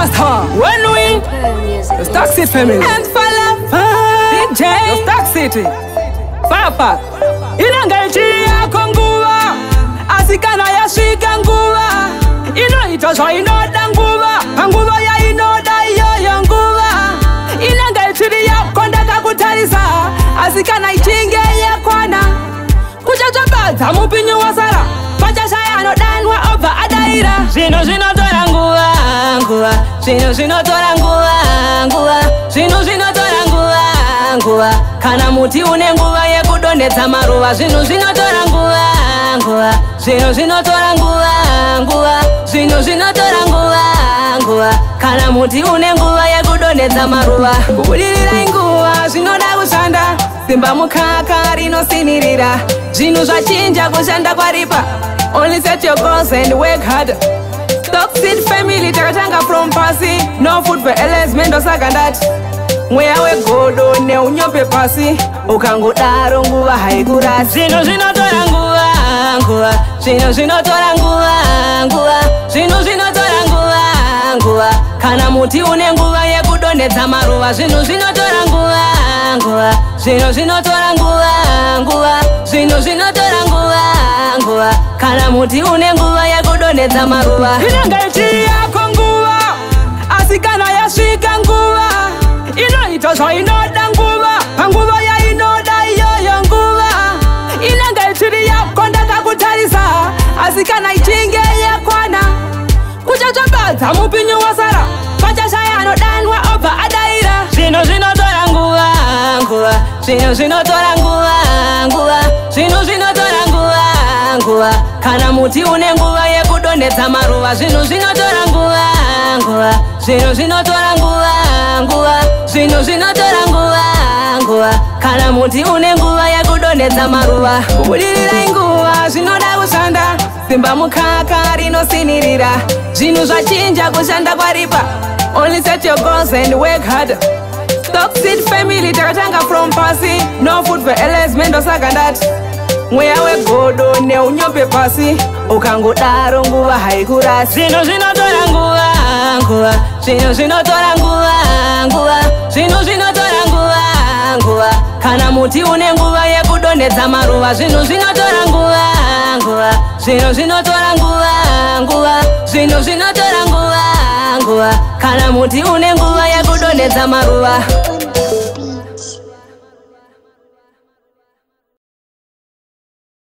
Master, when we Stock City family and Fala DJ Stock City Papa inangaiti yako nguva asikana yashika nguva inoitwa inoda nguva nguva ya inoda iyo nguva inangaiti yako ndakakutarisa asikana ichinge yakwana kuchachabaza mupinyu wasara pachashayano danwa obva adaira zvino zvinotora nguva nguva zvino zvinotora nguva nguva zvino zvinotora nguva nguva kana muti une nguva yekudonhedza maruva zvino zvinotora nguva nguva zvino zvinotora nguva nguva zvino zvinotora nguva nguva kana muti une nguva yekudonhedza maruva kubudirira nguva zvinoda kushanda simba mukaka rinosinirira zvinhu zvachinja kushanda kwaripa. Only set your goals and work hard. Stock City family takatanga from pasi. No food for LS mendo sakandati. Mweya wegodo neunyope pasi. Ukangodaro nguva haikurasi. Zvino zvinotora nguva nguva zvino zvinotora nguva nguva zvino zvinotora nguva nguva kana muti une nguva yekudonhedza maruva zvino zvinotora nguva nguva zvino zvinotora nguva nguva zvino zvinotora nguva nguva kana muti une nguva yekudonhedza maruva inangaiti yako nguva asikana yasvika nguva inoitwa zvainoda nguva panguva ya inoda iyoyo nguva inangaiti yako ndakakutarisa asikana ichinge yakwana kuchachabaza mupinyu wasara pachashayano danwa obva adaira zvino zvinotora nguva nguva zvino zvinotora nguva nguva zvino zvinotora nguva nguva kana muti une nguva yekudonhedza maruva zvino zvinotora nguva nguva zvino zvinotora nguva nguva zvino zvinotora nguva nguva kana muti une nguva yekudonhedza maruva kubudirira nguva zvinoda kushanda simba mukaka rinosinirira zvinhu zvachinja kushanda kwaripa. Only set your goals and work hard. Stock City family takatanga from pasi. No food for LS mendo sakandati. Mweya wegodo neunyope pasi. Ukangodaro nguva haikurasi. Zvino zvinotora nguva nguva zvino zvinotora nguva nguva zvino zvinotora nguva nguva kana muti une nguva yekudonhedza maruva zvino zvinotora nguva nguva zvino zvinotora nguva nguva zvino zvinotora nguva nguva kana muti une nguva yekudonhedza maruva.